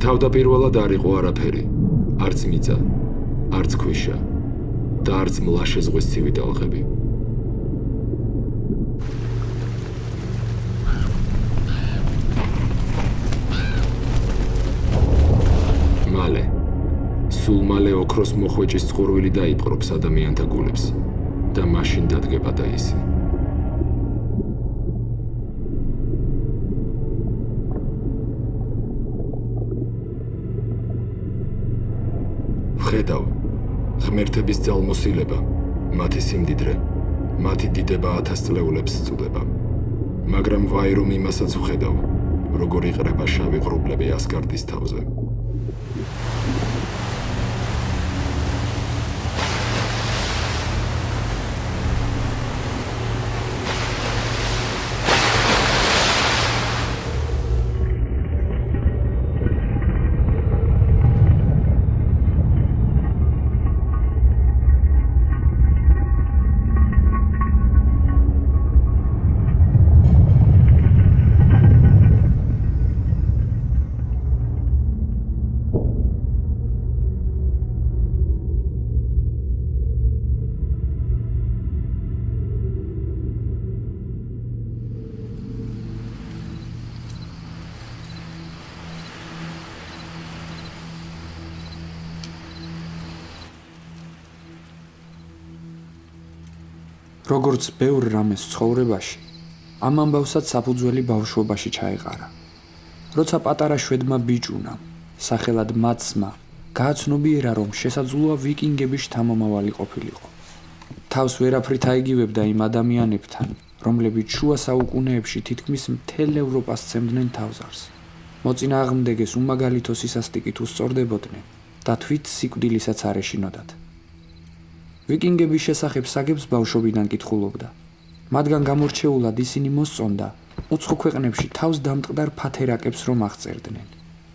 თავდაპირველად არ იყო არაფერი, არც მიწა, არც ქვიშა და არც მლაშე ზღვის ცივი ტალღები. მალე, სულ მალე ოქროს მოხვეჭის წყურვილი დაიპყრობს ადამიანთა გულებს და მაშინ დადგება და ისი. ხედავ, ღმერთების ძალმოსილება, მათი სიმდიდრე, მათი დიდება 1000 წლეულებს სწუდება. მაგრამ ვაი რომ იმასაც ვხედავ, როგორ იყრება შავი ღრუბლები ასგარდის თავზე. როგორც ბევრ რამეს ცხოვრებაში, ამ ამბავსაც საფუძველი ბავშვობაში ჩაეყარა. როცა პატარა შვედმა ბიჭუნამ, სახელად მაცმა, გააცნობიერა, რომ შესაძლოა ვიკინგების შთამომავალი ყოფილიყო. თავს ვერაფრით აიგივებდა იმ ადამიანებთან, რომლებიც შუა საუკუნეებში თითქმის მთელ ევროპას სცემდნენ თავზარს. მოწინააღმდეგეს უმაგალითო სისასტიკით უსწორდებოდნენ და თვით სიკვდილისაც არ ეშინოდათ. ვიკინგების შესახებ საგებს ბავშვობიდან კითხულობდა. მათგან გამორჩეულად ისინი მოსწონდა უცხო ქვეყნებში თავს დამტყდარ ფათერაკებს რომ აღწერდნენ.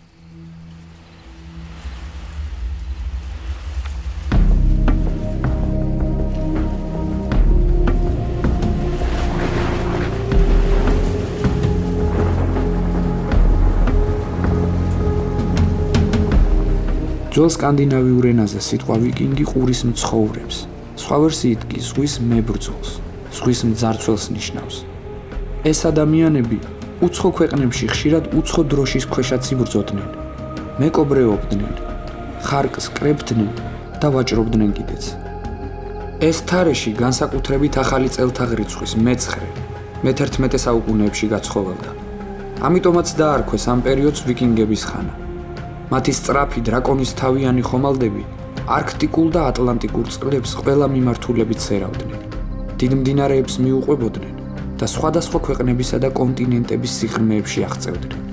ძველ სკანდინავიურ ენაზე სიტყვა ვიკინგი ყურის მცხოვრებს, სხვა ვერსიით კი ზღვის მებრძოლს, ზღვის მძარცველს ნიშნავს. ეს ადამიანები უცხო ქვეყნებში ხშირად უცხო დროშის ქვეშაც იბრძოდნენ, მეკობრეობდნენ, ხარკს კრებდნენ და ვაჭრობდნენ კიდეც. ეს თარეში განსაკუთრებით ახალი წელთაღრიცხვის მე-11 საუკუნეებში გაცხოველდა. ამიტომაც დაარქვეს ამ პერიოდს ვიკინგების ხანა. მათი სწრაფი დრაკონის თავიანი ხომალდები არქტიკულ და ატლანტიკურ წყლებს ყველა მიმართულებით სერავდნენ. დიდ მდინარეებს მიუყვებოდნენ და სხვადასხვა ქვეყნებისა და კონტინენტების სიღრმეებში აღწევდნენ.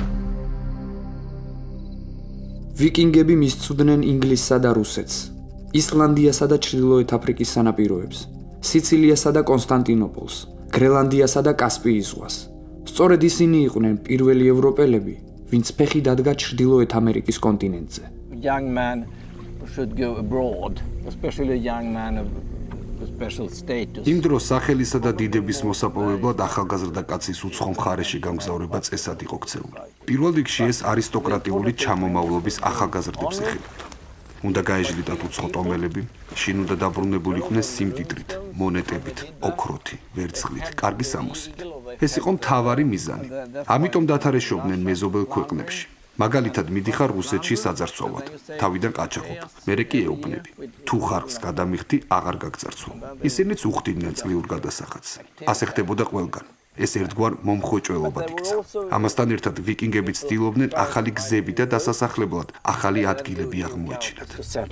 ვიკინგები მისცუდნენ ინგლისსა და რუსეთს, ისლანდიასა და ჩრდილოეთ აფრიკის სანაპიროებს, სიცილიასა და კონსტანტინოპოლს, გრენლანდიასა და კასპიის ზღვას. სწორედ ისინი იყვნენ პირველი ევროპელები, ვინც ფეხი დადგა ჩრდილოეთ ამერიკის კონტინენტზე. Young man should go abroad, especially a young man of special status. იმ დროს სახელისა და დიდების მოსაპოვებლად ახალგაზრდა კაცის უცხო მხარეში გამგზავრება წესად იყო ქცეული. პირველ რიგში ეს არისტოკრატიული ჩამომავლობის ახალგაზრდებს ეხებოდა. უნდა გაეჟლიტათ უცხო ტომელები, შინ უნდა დაბრუნებულიყვნენ სიმდიდრით, მონეტებით, ოქროთი, ვერცხლით, კარგი სამოსით. ეს იყო მთავარი მიზანი. ამიტომ დათარეშობდნენ მეზობელ ქვეყნებში. მაგალითად მიდიხარ რუსეთში საძარცვავად, თავიდან ყაჩაღობ, მერე კი ეუბნები. თუ ხარკს გადამიხდი, აღარ გაგძარცვა. ისინიც უხდიდნენ წლიურ გადასახადს. ასე ხდებოდა ყველგან. ეს ერთგვარ მომხვეჭველობად იქცა. ამასთან ერთად ვიკინგები ცდილობდნენ ახალი გზები და დასასახლებლად ახალი ადგილები აღმოეჩინათ.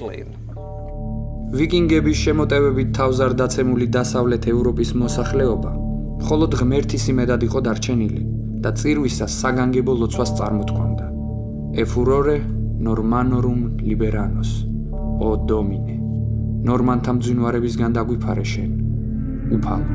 ვიკინგების შემოტევებით თავზარდაცემული დასავლეთ ევროპის მოსახლეობა მხოლოდ ღმერთის იმედად იყო დარჩენილი და წირვისას საგანგებო ლოცვას წარმოთქვამდა. Efurore normanorum liberanos, o domine. ნორმანთა მძვინვარებისგან დაგვიფარე შენ, უფალო.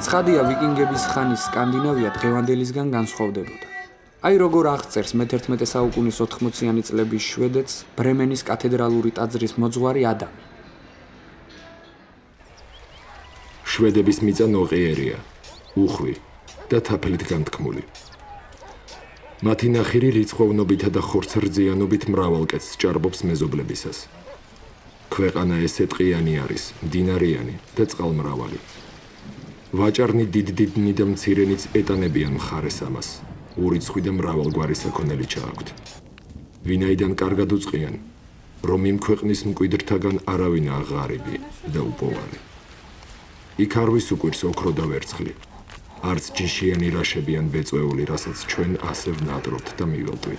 ცხადია, ვიკინგების ხანის სკანდინავია დღევანდელისგან განსხვავდებოდა. აი როგორ აღწერს მე-11 საუკუნის 80-იანი წლების შვედეთს ბრემენის კათედრალური ტაძრის მოძღვარი ადამი. შვედების მიწა ნოყიერია, უხვი და თაფლით განთქმული. მათი ნახირი რიცხოვნობითა და ხორცრწიანობით მრავალკეთს ჭარბობს მეზობლებისას. ქვეყანა ესე ტყიანი არის, მდინარიანი და წყალმრავალი. ვაჭარნი დიდ-დიდნი და მცირენიც ეტანებიან მხარეს ამას. ურიცხვი და მრავალგვარი საქონელი ჩააქვთ. ვინაიდან კარგად უწყიან, რომ იმ ქვეყნის მკვიდრთაგან არავინაა ღარიბი და უპოვარი. იქ არ ვისუკვირს ოქრო და ვერცხლი. არც ჯიშიანი რაშები ან ბეწვეული, რასაც ჩვენ ასე ვნატრობთ და მიველტვით.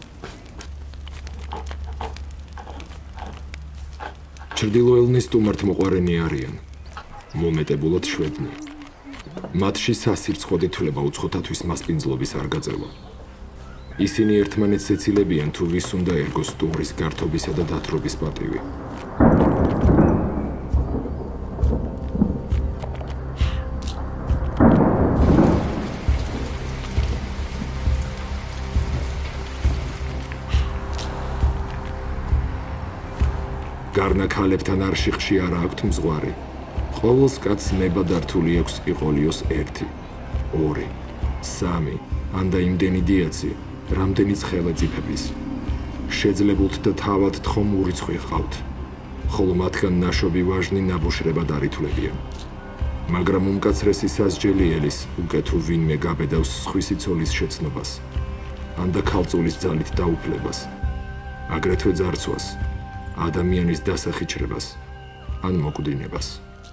ჩრდილოელნი სტუმართმოყვარენი არიან, მომეტებულად შვედნი. მათში სასირცხო თვლება უცხოთათვის მასპინძლობის არ გაძევა. ისინი ერთმანეთს ეცილებიან თუ ვის უნდა ერგოს სტუმრის გართობისა და დათრობის პატივი. გარნა ქალებთან არშიხში არ აქვთ მზღვარი. ყოველს კაცს ნება დართული აქვს იყოლიოს 1, 2, 3, ან და იმდენი დიაცი, რამდენიც ხელა ძიფების. შეძლებულთ და თავად თხომ ურიცხვი ჰყავთ, ხოლო მათგან ნაშობი ვაჟნი ნაბუშრებად არ ითვლებიან. მაგრამ უმკაცრესი სასჯელი ელის უკეთ თუ ვინმე გაბედავს სხვისი ცოლის შეცნობას, ან და ქალწულის ძალით დაუფლებას, აგრეთვე ძარცვას, ადამიანის დასახიჩრებას ან მოკვდინებას.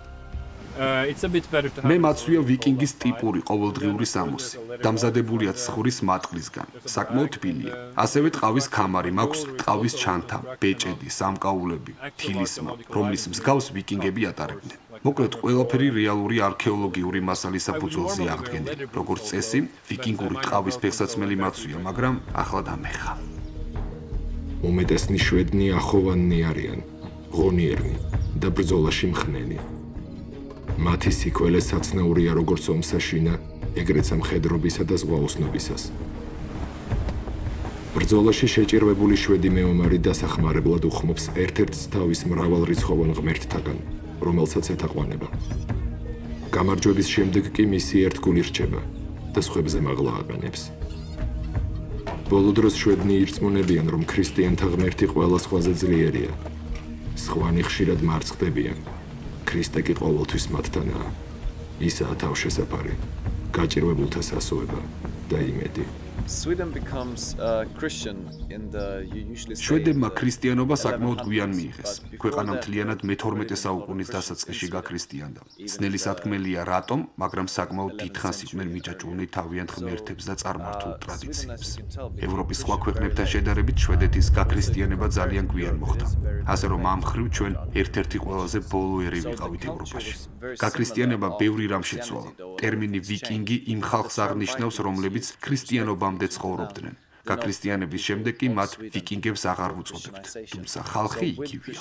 მე მაცვია ვიკინგის ტიპური ყოველდღიური სამოსი. დამზადებულია ცხურის მატყლისგან, საკმაოდ თბილია. ასევე ტყავის ქამარი მაქვს, ტყავის ჩანთა, ბეჭედი, სამკაულები, თილისმა, რომლის მსგავს ვიკინგები ატარებდნენ. მოკლედ, ყველაფერი რეალური არქეოლოგიური მასალის საფუძველზე აღდგენილი. როგორც წესი, ვიკინგური ტყავის ფეხსაცმელი მაცვია, მაგრამ ახლა დამეხა. უმეტესნი შვედნი ახოვანნი არიან, ღონიერნი და ბრძოლაში მხნენი. მათი სიკველე საცნაურია როგორც ომსაშინა, ეგრეც მხედრობისა და ზღვაოსნობისას. ბრძოლაში შეჭირვებული შვედი მეომარი დასახმარებლად უხმობს ერთ-ერთს თავის მრავალრიცხოვან ღმერთთაგან, რომელსაც ეთაყვანება. გამარჯვების შემდეგ კი მისი ერთგული რჩება და სხვებზე მაღლა აყენებს. ბოლო დროს შვედნი ირწმუნებიან, რომ ქრისტიანთა ღმერთი ყველა სხვაზე ძლიერია. სხვანი ხშირად მარცხდებიან. ქრისტე კი ყოველთვის მათთანაა. ისაა თავშესაფარი, გაჭირვებულთა სასოება და იმედი. შვედებმა ქრისტიანობა საკმაოდ გვიან მიიღეს. ქვეყანა მთლიანად მე-12 საუკუნის დასაწყისში გაქრისტიანდა. ძნელი სათქმელია რატომ, მაგრამ საკმაოდ დიდხანს იყვნენ მიჯაჭვულნი თავიანთ ღმერთებს და წარმართულ ტრადიციებს. ევროპის სხვა ქვეყნებთან შედარებით შვედეთის გაქრისტიანება ძალიან გვიან მოხდა. ასე რომ ამ მხრივ ჩვენ ერთ-ერთი ყველაზე ბოლო ერი ვიყავით ევროპაში. გაქრისტიანება ბევრი რამ შეცვალა. ტერმინი ვიკინგი იმ ხალხს აღნიშნავს, რომლებიც ქრისტიანობამდე ცხოვრობდნენ. გაქრისტიანების შემდეგ კი მათ ვიკინგებს აღარ ვუწოდებთ, თუმცა ხალხი იგივეა.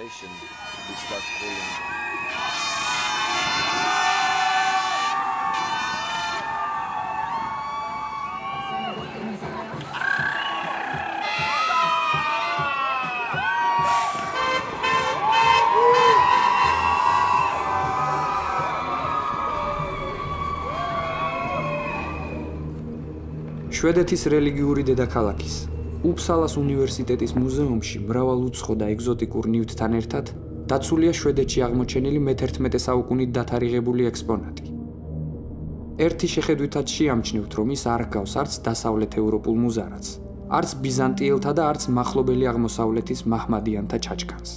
შვედეთის რელიგიური დედაქალაქის, უფსალას უნივერსიტეტის მუზეუმში მრავალუცხო და ეგზოტიკურ ნივთთან ერთად დაცულია შვედეთში აღმოჩენილი მე-11 საუკუნით დათარიღებული ექსპონატი. ერთი შეხედვითაც შეამჩნევთ, რომ ის არ ჰგავს არც დასავლეთ ევროპულ მუზარადს, არც ბიზანტიელთა და არც მახლობელი აღმოსავლეთის მაჰმადიანთა ჩაჩქანს.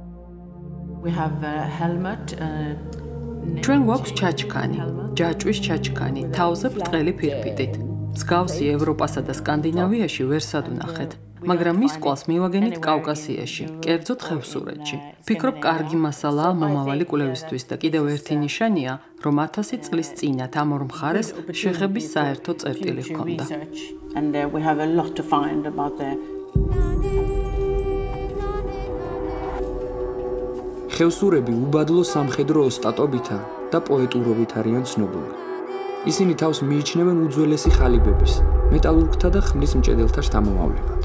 ჩვენ გვაქვს ჩაჩქანი, ჯაჭვის ჩაჩქანი, თავზე ბრტყელი ფირფიტით. მსგავსი ევროპასა და სკანდინავიაში ვერ სადვნახეთ, მაგრამ მის კვალს მივაგენით კავკასიაში, კერძოდ ხევსურეთში. ვფიქრობ, კარგი მასალაა მომავალი კვლევისთვის და კიდევ ერთი ნიშანია, რომ 1000 წლის წინათ ამ ორ მხარეს შეხების საერთო წერტილი ჰქონდა. ხევსურები უბადლო სამხედრო ოსტატობითა და პოეტურობით არიან ცნობილი. ისინი თავს მიიჩნევენ უძველესი ხალიბების, მეტალურგთა და ხმლის მჭედელთა შთამომავლებად.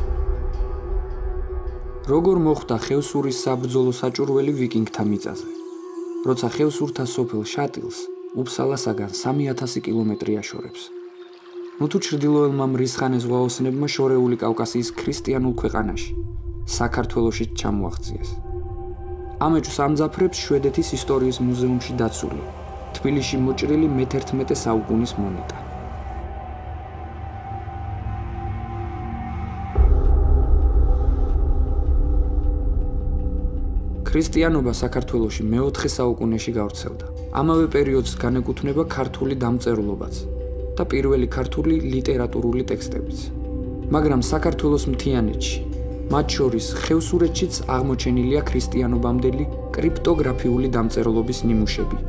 როგორ მოხვდა ხევსურის საბრძოლო საჭურველი ვიკინგთა მიწაზე? როცა ხევსურთა სოფელ შატილს უფსალასაგან 3000 კილომეტრი აშორებს. თუ ჩრდილოელმა მრისხანე ზღვაოსნებმა შორეული კავკასიის ქრისტიანულ ქვეყანაში, საქართველოშიც ჩამოაღწიეს. ამ ეჭვს ამძაფრებს შვედეთის ისტორიის მუზეუმში დაცული, თბილისში მოჭრილი მე-11 საუკუნის მონეტა. ქრისტიანობა საქართველოში მე-4 საუკუნეში გავრცელდა. ამავე პერიოდს განეკუთვნება ქართული დამწერლობაც და პირველი ქართული ლიტერატურული ტექსტებიც. მაგრამ საქართველოს მთიანეთში, მათ შორის ხევსურეთშიც აღმოჩენილია ქრისტიანობამდელი კრიპტოგრაფიული დამწერლობის ნიმუშები.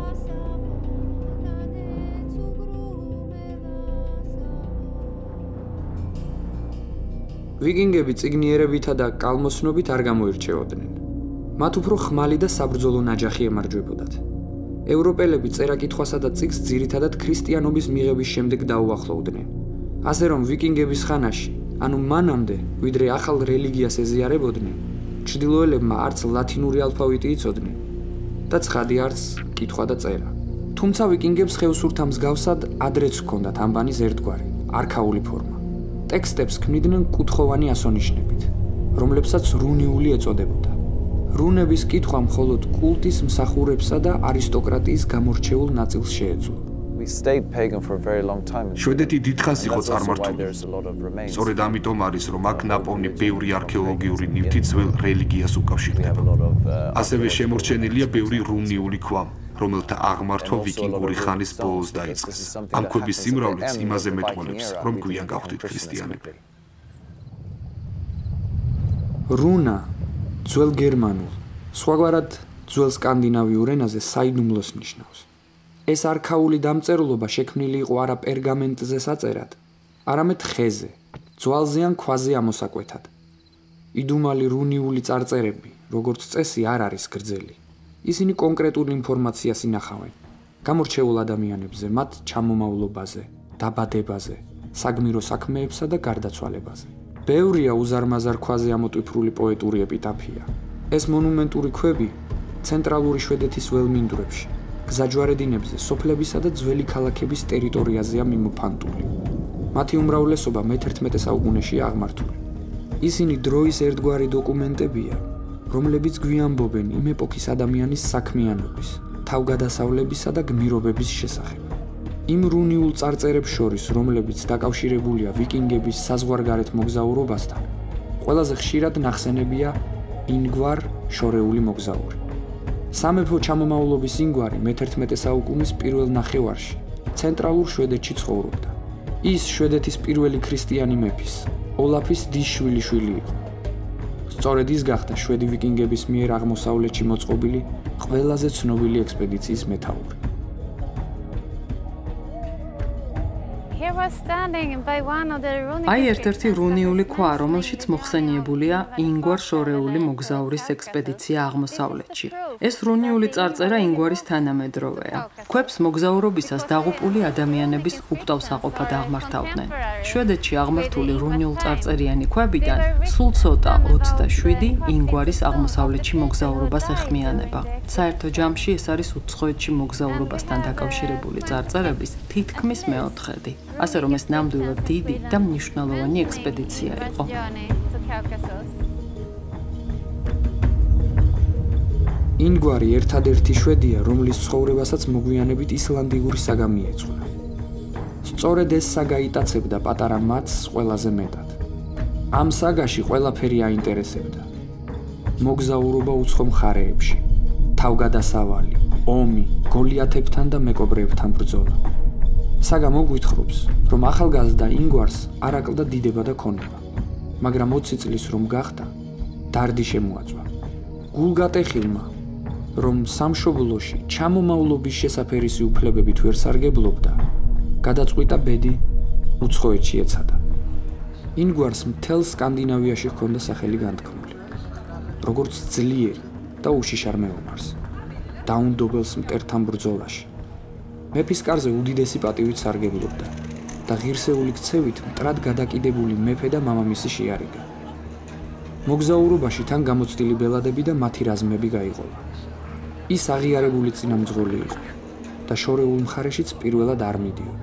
ვიკინგები წიგნიერებითა და კალმოსნობით არ გამოირჩეოდნენ. მათ უფრო ხმალი და საბრძოლო ნაჯახი ემარჯვებოდათ. ევროპელები წერა-კითხვასა და წიგნს ძირითადად ქრისტიანობის მიღების შემდეგ დაუახლოვდნენ. ასე რომ ვიკინგების ხანაში, ანუ მანამდე, ვიდრე ახალ რელიგიას ეზიარებოდნენ, ჩრდილოელებმა არც ლათინური ალფავიტი იცოდნენ და ცხადი არც კითხვა და წერა. თუმცა ვიკინგებს ხევსურთა მსგავსად ადრეც ჰქონდათ ამბანის ერთგვარი, არქაული ფორმა. ტექსტებს ქმნიდნენ კუთხოვანი ასონიშნებით, რომლებსაც რუნიული ეწოდებოდა. რუნების კითხვა მხოლოდ კულტის მსახურებსა და არისტოკრატიის გამორჩეულ ნაწილს შეეძლო. შვედეთი დიდხანს იყო წარმართული. სწორედ ამიტომ არის, რომ აქ ნაპოვნი ბევრი არქეოლოგიური ნივთი ძველ რელიგიას უკავშირდება. ასევე შემორჩენილია ბევრი რუნიული ქვა, რომელთა აღმართვა ვიკინგური ხანის ბოლოს დაიწყეს. ამ ქვების სიმრავლეც იმაზე მეტყველებს, რომ გვიან გავხდით ქრისტიანები. რუნა ძველ გერმანულ, სხვაგვარად ძველ სკანდინავიურ ენაზე საიდუმლოს ნიშნავს. ეს არქაული დამწერლობა შექმნილი იყო არა პერგამენტზე საწერად, არამედ ხეზე, ძვალზე ან ქვაზე ამოსაკვეთად. იდუმალი რუნიული წარწერები, როგორც წესი, არ არის გრძელი. ისინი კონკრეტულ ინფორმაციას ინახავენ, გამორჩეულ ადამიანებზე, მათ ჩამომავლობაზე, დაბადებაზე, საგმირო საქმეებსა და გარდაცვალებაზე. ბევრია უზარმაზარ ქვაზე ამოტვიფრული პოეტური ეპიტაფია. ეს მონუმენტური ქვები ცენტრალური შვედეთის ველმინდვრებში, გზაჯვარედინებზე, სოფლებისა და ძველი ქალაქების ტერიტორიაზეა მიმოფანტული. მათი უმრავლესობა მე-11 საუკუნეშია აღმართული. ისინი დროის ერთგვარი დოკუმენტებია, რომლებიც გვიამბობენ იმ ეპოქის ადამიანის საქმიანობის, თავგადასავლებისა და გმირობების შესახებ. იმ რუნიულ წარწერებს შორის, რომლებიც დაკავშირებულია ვიკინგების საზღვარგარეთ მოგზაურობასთან, ყველაზე ხშირად ნახსენებია ინგვარ შორეული მოგზაური. სამეფო ჩამომავლობის ინგვარი მე-11 საუკუნის პირველ ნახევარში ცენტრალურ შვედეთში ცხოვრობდა. ის შვედეთის პირველი ქრისტიანი მეფის, ოლაფის დის შვილიშვილი იყო. სწორედ ის გახდა შვედი ვიკინგების მიერ აღმოსავლეთში მოწყობილი ყველაზე ცნობილი ექსპედიციის მეთაური. აი ერთ-ერთი რუნიული ქვა, რომელშიც მოხსენიებულია ინგვარ შორეული მოგზაურის ექსპედიცია აღმოსავლეთში. ეს რუნიული წარწერა ინგვარის თანამედროვეა. ქვებს მოგზაურობისას დაღუპული ადამიანების უპტავსაყოფად აღმართავდნენ. შვედეთში აღმართული რუნიულ წარწერიანი ქვებიდან სულ ცოტა 27 ინგვარის აღმოსავლეთში მოგზაურობას ეხმიანება. საერთო ჯამში ეს არის უცხოეთში მოგზაურობასთან დაკავშირებული წარწერების თითქმის მეოთხედი. ასე რომ ეს ნამდვილად დიდი და მნიშვნელოვანი ექსპედიცია იყო. ინგვარი ერთადერთი შვედია, რომლის ცხოვრებასაც მოგვიანებით ისლანდიური საგამი ეძღვნა. სწორედ ეს საგა იტაცებდა პატარა მათს ყველაზე მეტად. ამ საგაში ყველაფერი აინტერესებდა. მოგზაურობა უცხო მხარეებში, თავგადასავალი, ომი, გოლიათებთან და მეკობრეებთან ბრძოლა. საგა მოგვითხრობს, რომ ახალგაზრდა ინგვარს არ აკლდა დიდება და ქონება, მაგრამ 20 წლის რომ გახდა, დარდი შემოაწვა. გულგატეხილმა, რომ სამშობლოში ჩამომავლობის შესაფერისი უფლებებით ვერ სარგებლობდა, გადაწყვიტა ბედი უცხოეთში ეცადა. ინგვარს მთელ სკანდინავიაში ჰქონდა სახელი განთქმული, როგორც ძლიერი და უშიშარ მეომარს. დაუნდობელს მტერთან ბრძოლაში. მეფის კარზე უდიდესი პატივით სარგებლობდა და ღირსეული ქცევით მტრად გადაკიდებული მეფე და მამამისი შეარიგა. მოგზაურობაში თან გამოცდილი ბელადები და მათი რაზმები გაიყოლა. ის აღიარებული წინამძღოლი იყო და შორეულ მხარეშიც პირველად არ მიდიოდა.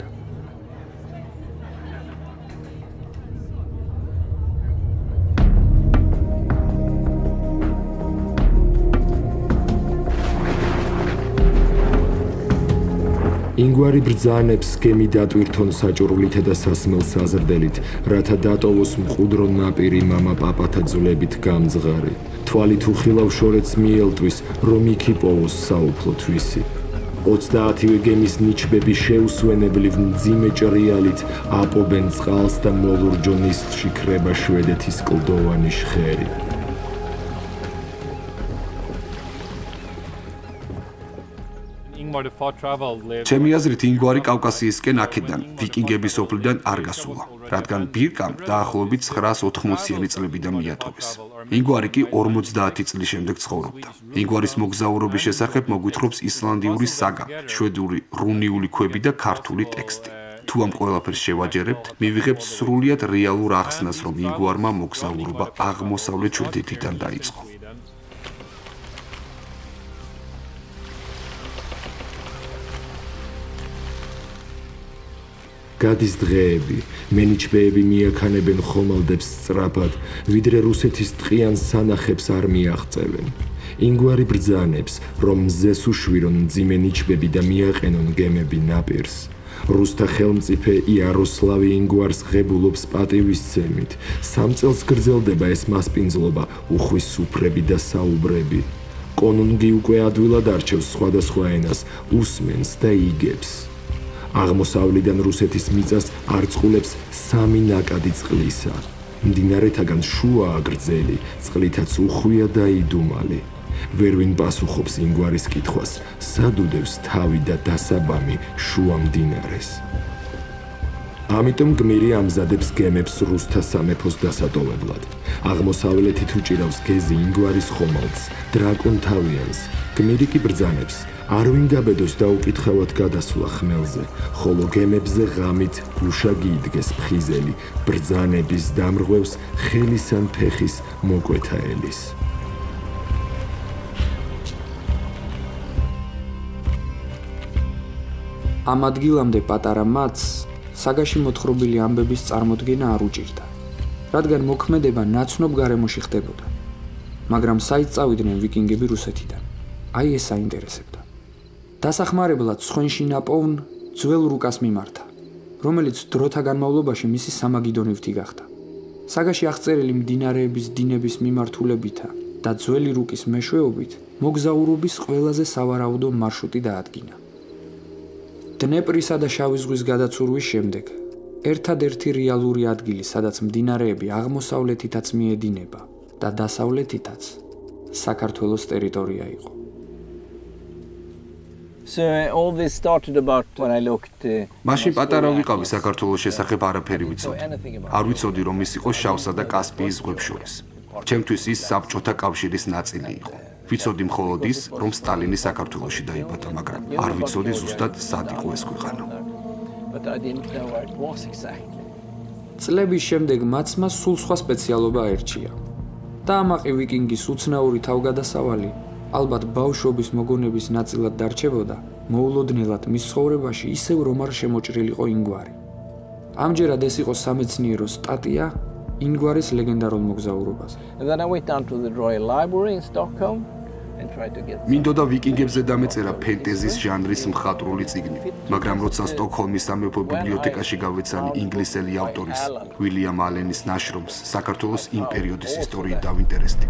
ინგვარი ბრძანებს გემი დატვირთონ საჭურვლითა და სასმელ საზრდელით, რათა დატოვოს მყუდრო ნაპირი მამა პაპათა ძვლებით გამძღარი. თვალით უხილავ შორეთს მიელტვის, რომ იქ იპოვოს საუფლო თვისი. 30-ვე გემის ნიჩბები შეუსვენებლივ მძიმე ჭრიალით აპობენ წყალს და მოლურჯო ნისლში ქრება შვედეთის კლდოვანი შხერი. ჩემი აზრით ინგვარი კავკასიისკენ აქედან ვიკინგების ოფლიდან არ გასულა, რადგან ბირკამ დაახლოებით 980-იანი წლებიდან მიატოვეს. ინგვარი კი 50 წლის შემდეგ ცხოვრობდა. ინგვარის მოგზაურობის შესახებ მოგვითხრობს ისლანდიური საგა, შვედური რუნიული ქვები და ქართული ტექსტი. თუ ამ ყველაფერს შევაჯერებთ, მივიღებთ სრულიად რეალურ ახსნას, რომ ინგვარმა მოგზაურობა აღმოსავლეთ შვედეთიდან დაიწყო. გადის დღეები, მენიჩბეები მიაქანებენ ხომალდებს სწრაფად, ვიდრე რუსეთის ტყიან სანახებს არ მიაღწევენ. ინგვარი ბრძანებს, რომ მზეს უშვირონ მძიმე ნიჩბები და მიაყენონ გემები ნაპირს. რუსთა ხელმწიფე იაროსლავი ინგვარს ღებულობს პატივისცემით. 3 წელს გრძელდება ეს მასპინძლობა, უხვის სუფრები და საუბრები. კონუნგი უკვე ადვილად არჩევს სხვადასხვა ენას, უსმენს და იგებს. აღმოსავლიდან რუსეთის მიწას არწყულებს 3 ნაკადი წყლისა. მდინარეთაგან შუაა გრძელი, წყლითაც უხვია და იდუმალი. ვერვინ პასუხობს ინგვარის კითხვას, სად უდევს თავი და დასაბამი შუა მდინარეს. ამიტომ გმირი ამზადებს გემებს რუსთა სამეფოს დასატოვებლად. აღმოსავლეთით უჭირავს გეზი ინგვარის ხომალდს, დრაკონთავიანს. გმირი კი ბრძანებს, არ ვინ გაბედოს დაუკითხავად გადასვლა ხმელზე, ხოლო გემებზე ღამით გუშაგი იდგეს ფხიზელი, ბრძანების დამრღვევს ხელისან ფეხის მოკვეთა ელის. ამ ადგილამდე პატარა მათს საგაში მოთხრობილი ამბების წარმოდგენა არ უჭირდა, რადგან მოქმედება ნაცნობ გარემოში ხდებოდა. მაგრამ საით წავიდნენ ვიკინგები რუსეთიდან? აი ეს აინტერესებდა. დასახმარებლად სხვენში ნაპოვნ ძველ რუკას მიმართა, რომელიც დროთა განმავლობაში მისი სამაგიდონივთი გახდა. საგაში აღწერილი მდინარეების დინების მიმართულებითა და ძველი რუკის მეშვეობით მოგზაურობის ყველაზე სავარაუდო მარშრუტი დაადგინა. დნეპრისა და შავი ზღვის გადაცურვის შემდეგ ერთადერთი რეალური ადგილი, სადაც მდინარეები აღმოსავლეთითაც მიედინება და დასავლეთითაც საქართველოს ტერიტორია იყო. So all this started about when I looked მაშინ პატარა ვიყავი საქართველოს შესახებ არაფერი ვიცოდი. არ ვიცოდი რომ ის იყო შავსა და კასპიის ზღვებს შორის. ჩემთვის ის საბჭოთა კავშირის ნაწილი იყო. ვიცოდი მხოლოდ ის, რომ სტალინი საქართველოში დაიბადა, მაგრამ არ ვიცოდი ზუსტად სად იყო ეს ქვეყანა. but I didn't know where it was exactly. წლების შემდეგ მაცმა სულ სხვა სპეციალობა აერჩია. დაამაყი ვიკინგის უცნაური თავგადასავალი, ალბათ ბავშვობის მოგონების ნაწილად დარჩებოდა, მოულოდნელად მის ცხოვრებაში ისევ რომ არ შემოჭრილიყო ინგვარი. ამჯერად ეს იყო სამეცნიერო სტატია ინგვარის ლეგენდარულ მოგზაურობაზე. And then I went down to the Royal Library in Stockholm and tried to get მინდოდა ვიკინგებზე დამეწერა ფენტეზის ჟანრის მხატვრული წიგნი, მაგრამ როცა სტოკჰოლმის სამეფო ბიბლიოთეკაში გავეცანი ინგლისელი ავტორის უილიამ ალენის ნაშრომს საქართველოს იმ პერიოდის ისტორიით დავინტერესდი.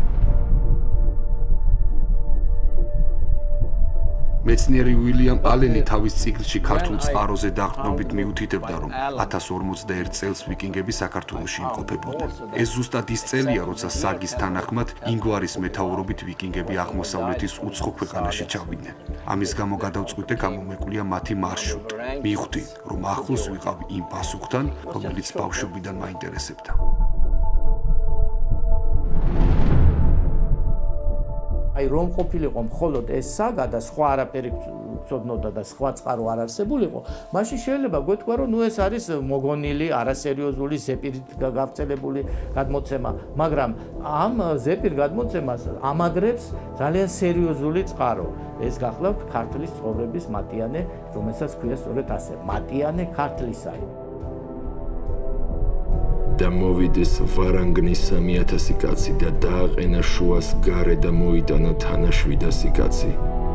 მეცნიერი უილიამ ალენი თავის წიგნში ქართულ წყაროზე დაყრდნობით მიუთითებდა, რომ 1041 წელს ვიკინგები საქართველოში იმყოფებოდნენ. ეს ზუსტად ის წელია, როცა საგის თანახმად ინგვარის მეთაურობით ვიკინგები აღმოსავლეთის უცხო ქვეყანაში ჩავიდნენ. ამის გამო გადავწყვიტე გამომეკვლია მათი მარშრუტი. მივხვდი, რომ ახლოს ვიყავ იმ პასუხთან, რომელიც ბავშვობიდან მაინტერესებდა. აი რომ ყოფილიყო მხოლოდ ეს საგა და სხვა არაფერი გწოდნოდა და სხვა წყარო არ არსებულიყო, მაშინ შეიძლება გვეთქვა, რომ ნუ ეს არის მოგონილი, არასერიოზული, ზეპირით გავრცელებული გადმოცემა, მაგრამ ამ ზეპირ გადმოცემას ამაგრებს ძალიან სერიოზული წყარო. ეს გახლავთ ქართლის ცხოვრების მატიანე, რომელსაც ქვია სწორედ ასე, მატიანე ქართლისაი. და მოვიდეს ვარანგნის 3000 კაცი და დააყენა შუას გარე და მოიტანა თანა 700 კაცი.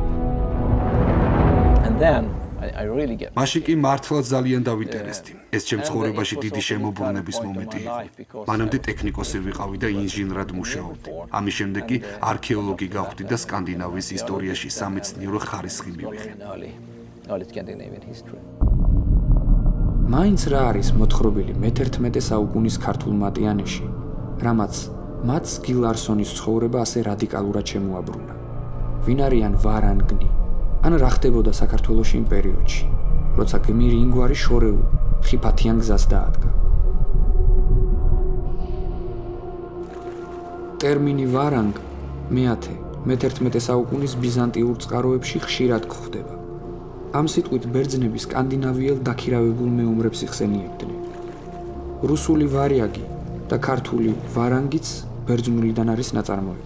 And then I really get მაშინ კი მართლაც ძალიან დავინტერესდი. ეს ჩემ ცხოვრებაში დიდი შემოbrunების მომენტი იყო. მანამდე ტექნიკოსი ვიყავი და ინჟინრად მუშაობდი. ამის შემდეგ კი არქეოლოგი გავხდი და სკანდინავიის ისტორიაში სამეცნიერო ხარისხი მივიღე. early Scandinavian history. მაინც რა არის მოთხრობილი მე-11 საუკუნის ქართულ მატიანეში, რამაც მათ გილ ლარსონის ცხოვრება ასე რადიკალურად შემოაბრუნა. ვინ არიან ვარანგნი? ან რა ხდებოდა საქართველოში იმ პერიოდში, როცა გმირი ინგვარი შორეულ ხიფათიან გზას დაადგა. ტერმინი ვარანგ მე-11 საუკუნის ბიზანტიურ წყაროებში ხშირად გვხვდება. ამ სიტყვით ბერძნები სკანდინავიელ დაქირავებულ მეომრებს იხსენიებდნენ. რუსული ვარიაგი და ქართული ვარანგიც ბერძნულიდან არის ნაწარმოები.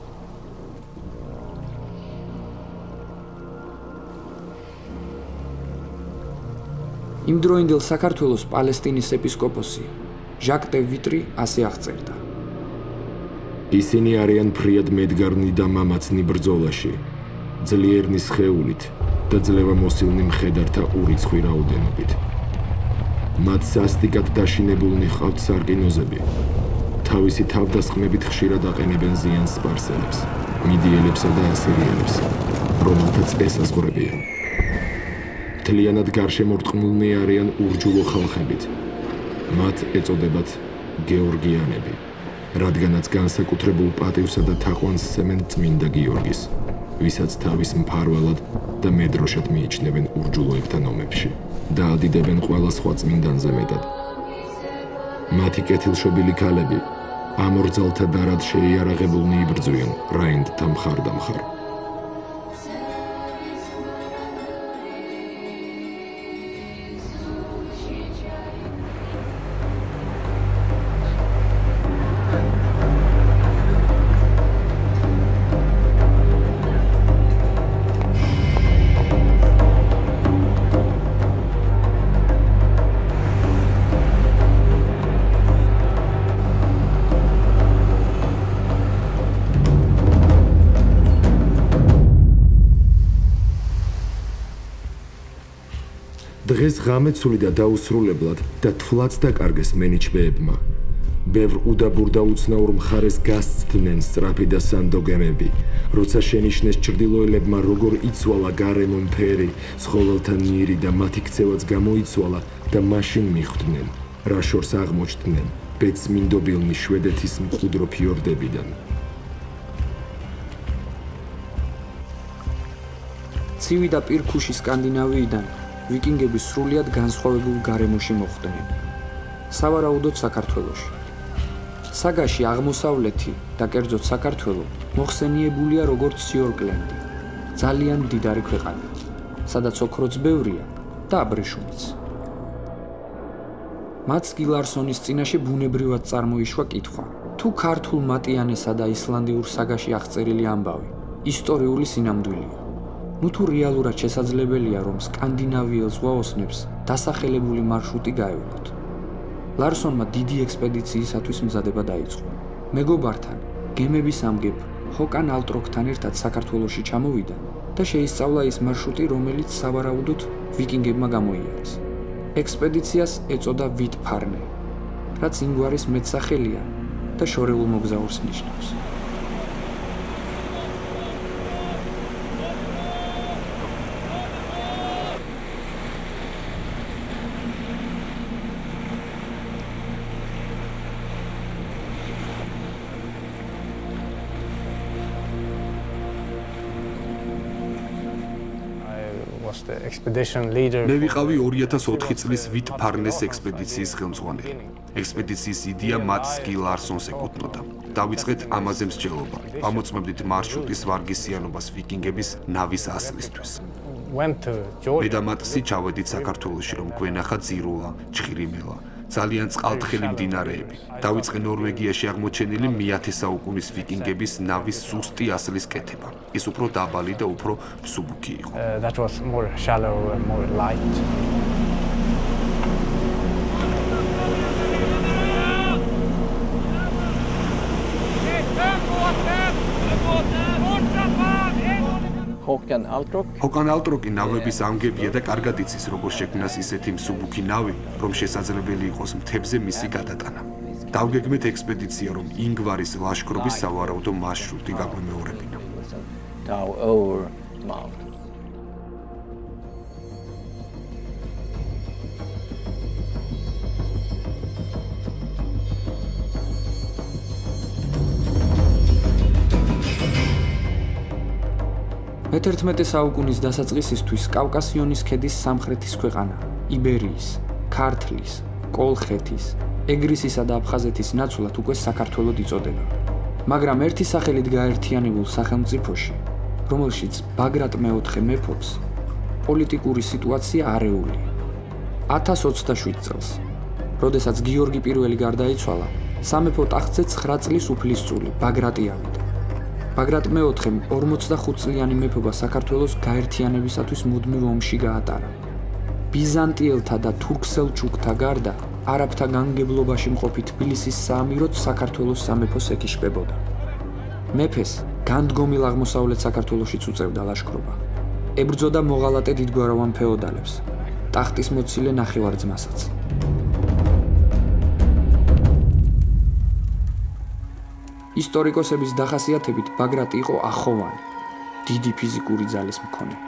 იმდროინდელ საქართველოს პალესტინის ეპისკოპოსი ჟაკ დე ვიტრი ასე აღწერდა. ისინი არიან ფრიად მედგარნი და მამაცნი ბრძოლაში, ძლიერნი სხეულით და ძლევამოსილნი მხედართა ურიცხვი რაოდენობით. მათ სასტიკად დაშინებულნი ჰყავთ სარკინოზები. თავისი თავდასხმებით ხშირად აყენებენ ზიანს სპარსელებს, მიდიელებსა და ასირიელებს, რომელთაც ესაზღვრებიან. მთლიანად გარშემორტყმულნი არიან ურჯულო ხალხებით. მათ ეწოდებათ გეორგიანები, რადგანაც განსაკუთრებულ პატივსა და თაყვანს სცემენ წმინდა გიორგის, ვისაც თავის მფარველად და მედროშად მიიჩნევენ ურჯულოებთან ომებში და ადიდებენ ყველა სხვა წმინდანზე მეტად. მათი კეთილშობილი ქალები ამორძალთა დარად შეიარაღებულნი იბრძვიან რაინდთა მხარდამხარ. დღეს ღამეცული და დაუსრულებლად და თვლაც დაკარგეს მენიჩბეებმა. ბევრ უდაბურ და უცნაურ მხარეს გასცდნენ სწრაფი და სანდო გემები, როცა შენიშნეს ჩრდილოელებმა როგორ იცვალა გარემო მფერი, ცხოველთა ნირი და მათი ქცევაც გამოიცვალა და მაშინ მიხვდნენ, რა შორს აღმოჩნდნენ ბეწმინდობილნი შვედეთის მყუდრო ფიორდებიდან. ცივი და პირქუში სკანდინავიიდან ვიკინგები სრულიად განსხვავებულ გარემოში მოხვდნენ. სავარაუდოდ საქართველოში. საგაში აღმოსავლეთი და კერძოდ საქართველო მოხსენიებულია როგორც სიორკლენდი, ძალიან მდიდარი ქვეყანა, სადაც ოქროც ბევრია და აბრეშუმიც. მათ გილ ლარსონის წინაშე ბუნებრივად წარმოიშვა კითხვა, თუ ქართულ მატიანესა და ისლანდიურ საგაში აღწერილი ამბავი ისტორიული სინამდვილეა. ნუ თუ რეალურად შესაძლებელია, რომ სკანდინავიელ ზღვაოსნებს დასახელებული მარშრუტი გაევლოთ. ლარსონმა დიდი ექსპედიციისათვის მზადება დაიწყო. მეგობართან, გემების ამგებ ჰოკან ალტროკთან ერთად საქართველოში ჩამოვიდა და შეისწავლა ის მარშრუტი, რომელიც სავარაუდოდ ვიკინგებმა გამოიარეს. ექსპედიციას ეწოდა ვიტფარნე, რაც ინგვარის მეტსახელია და შორეულ მოგზაურს ნიშნავს. მე ვიყავი 2004 წლის ვით ფარნეს ექსპედიციის ხელმძღვანელი. ექსპედიციის იდეა მათ სკილ ლარსონს ეკუთვნოდა. დავიწყეთ ამაზე მსჯელობა. ამოწმებდით მარშრუტის ვარგისიანობას ვიკინგების ნავის ასლისთვის. მე და მატსი ჩავედით საქართველოში, რომ გვენახა ძირულა, ჩხირიმელა, ძალიან წყალთხელი მდინარეები. დავიწყე ნორვეგიაში აღმოჩენილი მე-10 საუკუნის ვიკინგების ნავის სუსტი ასლის კეთება. ის უფრო დაბალი და უფრო მსუბუქი იყო. That was more shallow and more light. ჰოკან ალტროკი ნავების ამგებია და კარგად იცის, როგორ შექმნას ისეთი მსუბუქი ნავი, რომ შესაძლებელი იყოს მთებზე მისი გადატანა. დავგეგმეთ ექსპედიცია, რომ ინგვარის ლაშქრობის სავარაუდო მარშრუტი გაგვემეორებინა. მე-11 საუკუნის დასაწყისისთვის კავკასიონის ქედის სამხრეთის ქვეყანა, იბერიის, ქართლის, კოლხეთის, ეგრისისა და აფხაზეთის ნაცვლად უკვე საქართველოდ იწოდება. მაგრამ ერთი სახელით გაერთიანებულ სახელმწიფოში, რომელშიც ბაგრატ მეოთხე მეფობს, პოლიტიკური სიტუაცია არეულია. 1027 წელს, როდესაც გიორგი პირველი გარდაიცვალა, სამეფო ტახტზე 9 წლის უფლისწული ბაგრატი ავიდა. ბაგრატ მეოთხემ 45 წლიანი მეფობა საქართველოს გაერთიანებისათვის მუდმივ ომში გაატარა. ბიზანტიელთა და თურქ-სელჩუკთა გარდა არაბთა განგებლობაში მყოფი თბილისის საამიროც საქართველოს სამეფოს ეკიშებოდა. მეფეს განდგომილ აღმოსავლეთ საქართველოშიც უწევდა ლაშქრობა. ებრძოდა მოღალატე დიდგვაროვან ფეოდალებს, ტახტის მოცილე ნახევარ-ძმასაც. ისტორიკოსების დახასიათებით ბაგრატი იყო ახოვანი, დიდი ფიზიკური ძალის მქონე.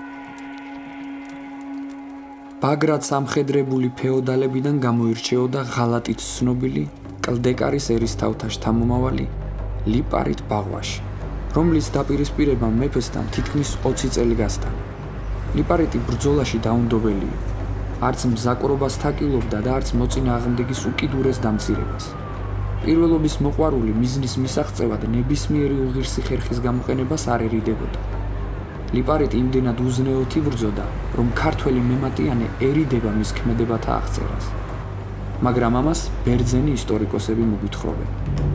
ბაგრატს ამხედრებული ფეოდალებიდან გამოირჩეოდა ღალატით ცნობილი კლდეკარის ერისთავთა შთამომავალი ლიპარიტ ბაღვაში, რომლის დაპირისპირებამ მეფესთან თითქმის 20 წელი გასტანა. ლიპარიტი ბრძოლაში დაუნდობელი იყო, არც მზაკრობას თაკილობდა და არც მოწინააღმდეგის უკიდურეს დამცირებას. პირველობის მოყვარული მიზნის მისაღწევად ნებისმიერი უღირსი ხერხის გამოყენებას არ ერიდებოდა. ლიპარიტი იმდენად უზნეოთი ბრძოდა, რომ ქართველი მემატიანეერიდება მის ქმედებათა აღწერას. მაგრამ ამას ბერძენი ისტორიკოსები მოგვითხრობენ.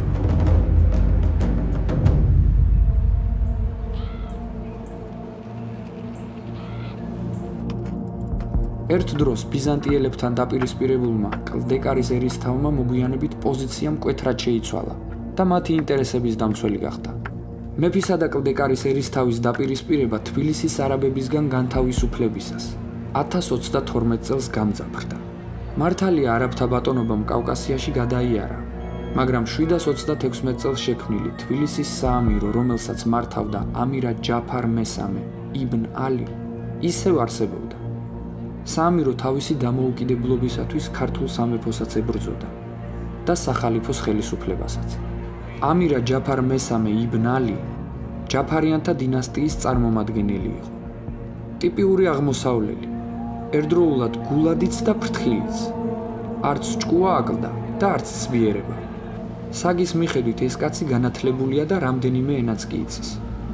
ერთ დროს ბიზანტიელებთან დაპირისპირებულმა კლდეკარის ერისთავმა მოგვიანებით პოზიცია მკვეთრად შეიცვალა და მათი ინტერესების დამცველი გახდა. მეფისა და კლდეკარის ერისთავის დაპირისპირება თბილისის არაბებისგან განთავისუფლებისას 1022 წელს გამძაფრდა. მართალია არაბთა ბატონობამ კავკასიაში გადაიარა, მაგრამ 726 წელს შექმნილი თბილისის საამირო, რომელსაც მართავდა ამირა ჯაფარ მესამე იბნ ალი, ისევ არსებობდა. საამირო თავისი დამოუკიდებლობისათვის ქართულ სამეფოსაც ებრძოდა და სახალიფოს ხელისუფლებასაც. ამირა ჯაფარ მესამე იბნ ალი ჯაფარიანთა დინასტიის წარმომადგენელი იყო. ტიპიური აღმოსავლელი, ერთდროულად გულადიც და ფრთხილიც. არც ჭკუა აკლდა და არც ცვიერება. საგის მიხედვით ეს კაცი განათლებულია და რამდენიმე ენაც კი იცის.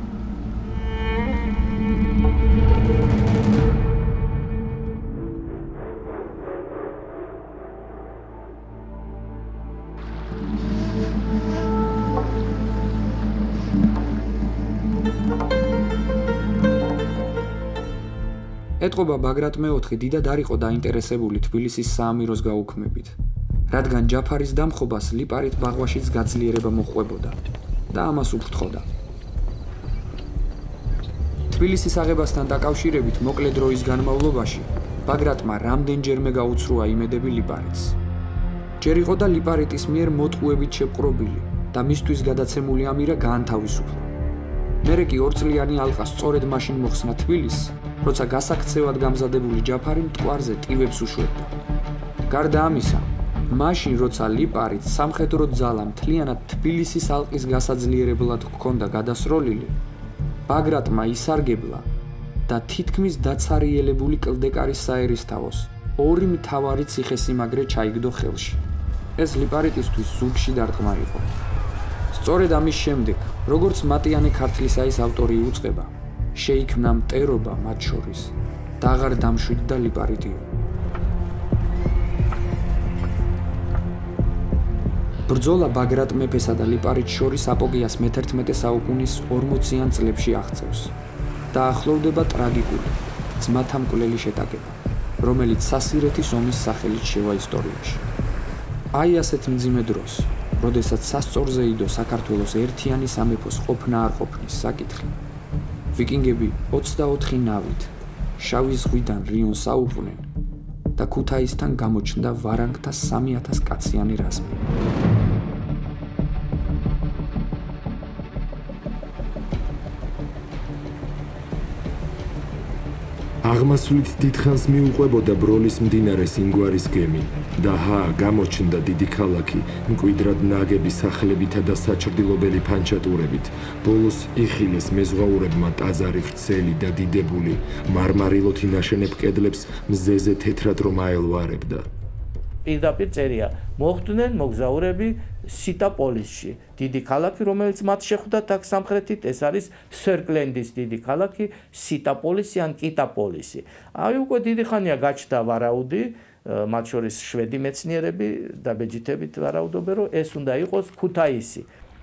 ეტყობა ბაგრატ მეოთხე დიდად არ იყო დაინტერესებული თბილისის საამიროს გაუქმებით, რადგან ჯაფარის დამხობას ლიპარიტ ბაღვაშიც გაძლიერება მოჰყვებოდა და ამას უფრთხოდა. თბილისის აღებასთან დაკავშირებით მოკლე დროის განმავლობაში ბაგრატმა რამდენჯერმე გაუცრუა იმედები ლიპარიტს. ჯერ იყო და ლიპარიტის მიერ მოტყუებით შეპყრობილი და მისთვის გადაცემული ამირა გაანთავისუფლა. მერე კი 2 წლიანი ალყა სწორედ მაშინ მოხსნა თბილისს, როცა გასაქცევად გამზადებული ჯაფარი მტკვარზე ტივებს უშვებდა. გარდა ამისა, მაშინ როცა ლიპარიტ სამხედრო ძალა მთლიანად თბილისის ალყის გასაძლიერებლად ჰქონდა გადასროლილი, ბაგრატმა ისარგებლა და თითქმის დაცარიელებული კლდეკარის საერისთავოს ორი მთავარი ციხესიმაგრე ჩაიგდო ხელში. ეს ლიპარიტისთვის ზურგში დარტყმა იყო. სწორედ ამის შემდეგ, როგორც მატიანე ქართლისაის ავტორი უწყება, შეიქმნა მტერობა მათ შორის და აღარ დამშვიდდა ლიპარიტიო. ბრძოლა ბაგრატ მეფესა და ლიპარიტს შორის აპოგეას მე-11 საუკუნის 40-იან წლებში აღწევს და ახლოვდება ტრაგიკული, ძმათა მკვლელი შეტაკება, რომელიც სასირეთის ომის სახელით შევა ისტორიაში. აი ასეთ მძიმე დროს, როდესაც სასწორზე იდო საქართველოს ერთიანი სამეფოს ყოფნა არ ყოფნის საკითხი, ვიკინგები 24 ნავით შავი ზღვიდან რიონს აუყვნენ და ქუთაისთან გამოჩნდა ვარანგთა 3000 კაციანი რაზმი. აღმასვლით დიდხანს მიუყვებოდა ბროლის მდინარე სინგვარის გემი და გამოჩნდა დიდი ქალაქი მკვიდრად ნაგები სახლებითა და საჩრდილობელი ფანჩატურებით. ბოლოს იხილეს მეზღვაურებმა ტაძარი ვრცელი და დიდებული მარმარილოთი ნაშენებ კედლებს მზეზე თეთრად რომ აელვარებდა. პირდაპირ წერია, მოხვდნენ მოგზაურები სიტაპოლისში, დიდი ქალაქი, რომელიც მათ შეხვდათ აქ სამხრეთით, ეს არის სერკლენდის დიდი ქალაქი, სიტაპოლისი ან კიტაპოლისი. აი უკვე დიდი ხანია გაჩნდა ვარაუდი, მათ შორის შვედი მეცნიერები და ბეჯითებით ვარაუდობენ, რომ ეს უნდა იყოს ქუთაისი.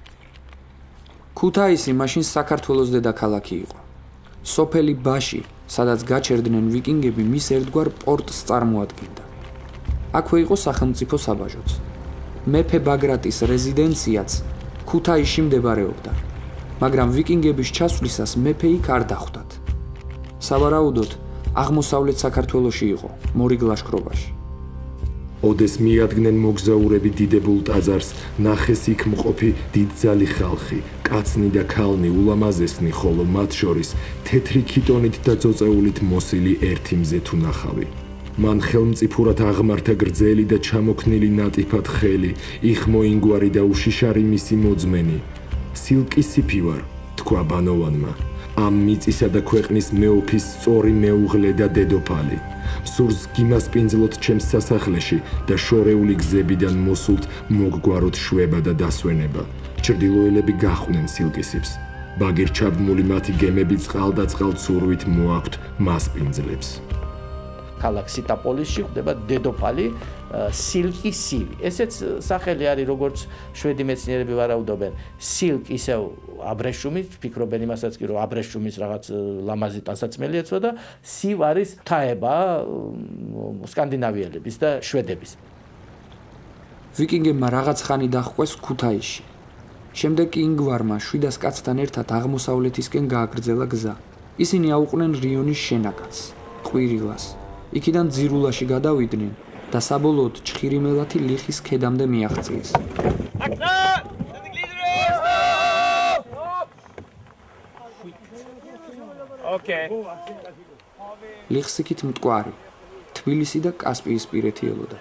ქუთაისი მაშინ საქართველოს დედაქალაქი იყო. სოფელი ბაში, სადაც გაჩერდნენ ვიკინგები, მის ერთგვარ პორტს წარმოადგენდა. აქვე იყო სახელმწიფო საბაჟოც. მეფე ბაგრატის რეზიდენციაც ქუთაისში მდებარეობდა, მაგრამ ვიკინგების ჩასვლისას მეფე იქ არ დახვდათ. სავარაუდოდ, აღმოსავლეთ საქართველოში იყო, მორიგ ლაშქრობაში. ოდეს მიადგნენ მოგზაურები დიდებულ ტაძარს, ნახეს იქ მყოფი დიდძალი ხალხი, კაცნი და ქალნი ულამაზესნი, ხოლო მათ შორის თეთრი ქიტონით და წოწეულით მოსილი ერთი მზეთუნახავი. მან ხელმწიფურად აღმართა გრძელი და ჩამოქნილი ნატიფად ხელი, იხმოინგვარი და უშიშარი მისი მოძმენი. სილკისიფი ვარ, თქვა ბანოვანმა. ამ მიწისა და ქვეყნის მეუფის სწორი მეუღლე და დედოფალი. სურს გიმასპინძლოთ ჩემს სასახლეში და შორეული გზებიდან მოსულთ მოგგვაროთ შვება და დასვენება. ჩრდილოელები გახვნენ სილკისიფს. ბაგირჩაბმული მათი გემები წყალ ცურვით მოაქვთ მასპინძლებს. ქალაქ სიტაპოლისში ხდება დედოფალი სილკისივი. ესეც სახელი არის, როგორც შვედი მეცნიერები ვარაუდობენ, სილკ ისევ აბრეშუმის, ფიქრობენ იმასაც კი, რომ აბრეშუმის რაღაც ლამაზი ტანსაცმელი ეცვა და სივ არის თაება სკანდინავიელების და შვედების. ვიკინგებმა რაღაც ხანი დაჰყვეს ქუთაისში. შემდეგ კი ინგვარმა 700 კაცთან ერთად აღმოსავლეთისკენ გააგრძელა გზა. ისინი აუყვნენ რიონის შენაკადს, ყვირილას. იქიდან ძირულაში გადავიდნენ და საბოლოოდ ჩხირიმელათი ლიხის ქედამდე მიაღწიეს. ლიხსიქით მტკვარი, თბილისი და კასპიისპირეთი ელოდათ.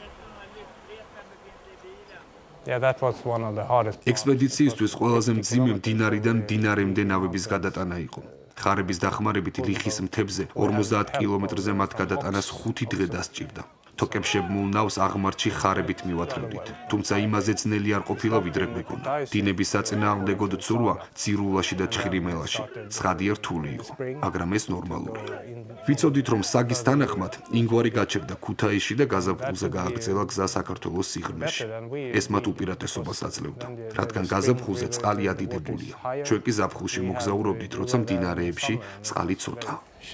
ექსპედიციისთვის ყველაზე მძიმე მდინარიდან მდინარემდე ნავების გადატანა იყო. ხარების დახმარებით ლიხის მთებზე 50 კილომეტრზე მათ გადატანას 5 დღე დასჭირდა. თოკებშებმულ ნავს აღმართში ხარებით მივათრევდით, თუმცა იმაზე ძნელი არ ყოფილა ვიდრე გვეკონდა. დინების საწინააღმდეგოდ ცურვა ძირულაში და ჩხირიმელაში ცხადია რთული იყო, მაგრამ ეს ნორმალურია. ვიცოდით, რომ საგის თანახმად ინგვარი გაჩერდა ქუთაისში და გაზაფხულზე გააგრძელა გზა საქართველოს სიღრმეში. ეს მათ უპირატესობას აძლევდა, რადგან გაზაფხულზე წყალი ადიდებულია. ჩვენ კი ზაფხულში მოგზაურობდით, როცა მდინარეებში წყალი ცოტა.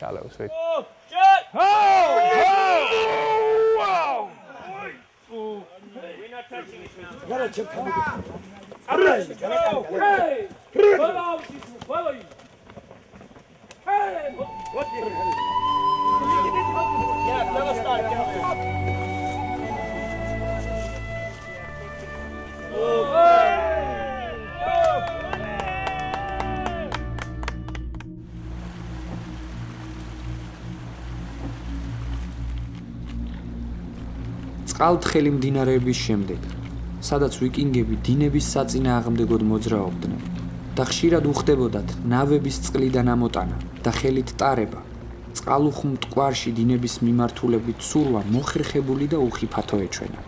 წყალთხელი მდინარეების შემდეგ, სადაც ვიკინგები დინების საწინააღმდეგოდ მოძრაობდნენ, და ხშირად უხდებოდათ ნავების წყლიდან ამოტანა და ხელით ტარება. წყალუხ მტკვარში დინების მიმართულებით ცურვა მოხერხებული და უხიფათო ეჩვენათ.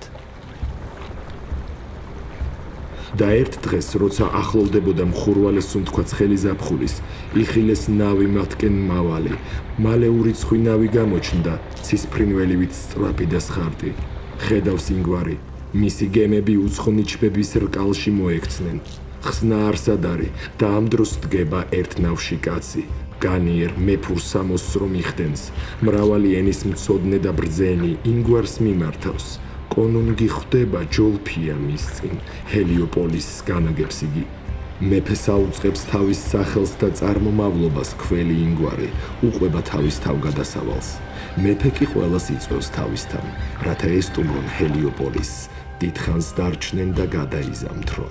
და ერთ დღეს, როცა ახლოვდებოდა მხურვალეს სუნთქვა ცხელი ზაფხულის, იხილეს ნავი მათკენ მავალი. მალე ურიცხვი ნავი გამოჩნდა, ცისფრინველივით სწრაფი და სხარტი. ხედავს ინგვარი, მისი გემები უცხო ნიჩბების რკალში მოექცნენ. ხსნა არსად არის და ამ დროს დგება ერთ ნავში კაცი. განიერ მეფურ სამოსრო მიხდენს, მრავალი ენის მცოდნე და ბრძენი ინგვარს მიმართავს. კონუნგი ხვდება ჯოლფია მის წინ, ჰელიოპოლისს განაგებს იგი. მეფეს აუწყებს თავის სახელს და წარმომავლობას ქველი ინგვარი, უყვება თავის თავგადასავალს. მეფე კი ყველას იწვევს თავისთან, რათა ესტუმრონ ჰელიოპოლისს, დიდხანს დარჩნენ და გადაიზამთრონ.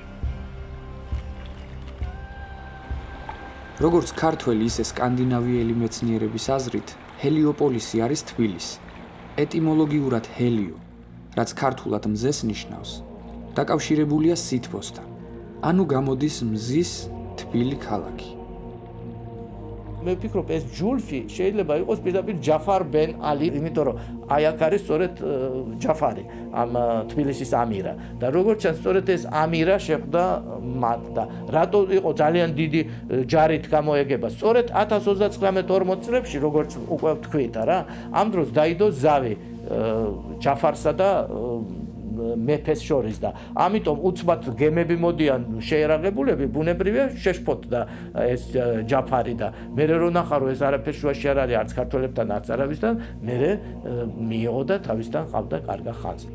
როგორც ქართველი, ისე სკანდინავიელი მეცნიერების აზრით, ჰელიოპოლისი არის თბილისი. ეტიმოლოგიურად ჰელიო, რაც ქართულად მზეს ნიშნავს, დაკავშირებულია სითბოსთან. ანუ გამოდის მზის თბილი ქალაქი. მე ვფიქრობ, ეს ჯულფი შეიძლება იყოს პირდაპირ ჯაფარ ბენ ალი, იმიტომ რომ აი აქ არის სწორედ ჯაფარი, ამ თბილისის ამირა. და როგორც ჩანს, სწორედ ეს ამირა შეხვდა მათ და რატო იყო ძალიან დიდი ჯარით გამოეგება. სწორედ 1039-40 წლებში, როგორც უკვე ვთქვით რა, ამ დროს დაიდო ზავი ჯაფარსა და მეფეს შორის და ამიტომ უცბად გემები მოდიან შეერაღებულები, ბუნებრივია შეშფოთდა ეს ჯაფარი და მე რო ნახა რომ ეს არაფერ შუაში არ არის არც ქართველებთან არც არავისთან, მე მიიღო და თავისთან ყავდა კარგა ხაზი.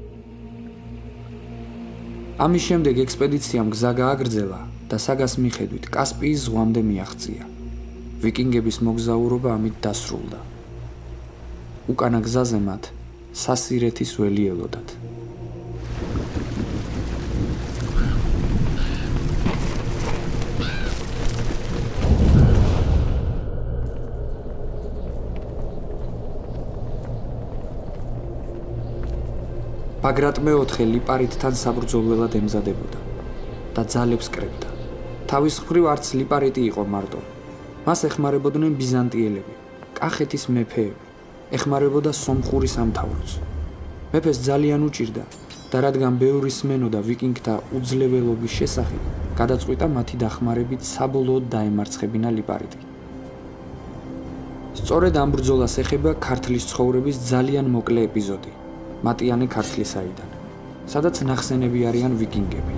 ამის შემდეგ ექსპედიციამ გზა გააგრძელა და საგას მიხედვით კასპიის ზღვამდე მიაღწია. ვიკინგების მოგზაურობა ამით დასრულდა. უკანა გზაზე მათ სასირეთის ველი ელოდათ. ბაგრატ მეოთხე ლიპარიტთან საბრძოლველად ემზადებოდა და ძალებს კრებდა. თავის მხრივ არც ლიპარიტი იყო მარტო. მას ეხმარებოდნენ ბიზანტიელები, კახეთის მეფეები, ეხმარებოდა სომხური სამთავროც. მეფეს ძალიან უჭირდა და რადგან ბევრი სმენოდა ვიკინგთა უძლეველობის შესახებ, გადაწყვიტა მათი დახმარებით საბოლოოდ დაემარცხებინა ლიპარიტი. სწორედ ამ ბრძოლას ეხება ქართლის ცხოვრების ძალიან მოკლე ეპიზოდი. მატიანე ქართლისაიდან, სადაც ნახსენები არიან ვიკინგები.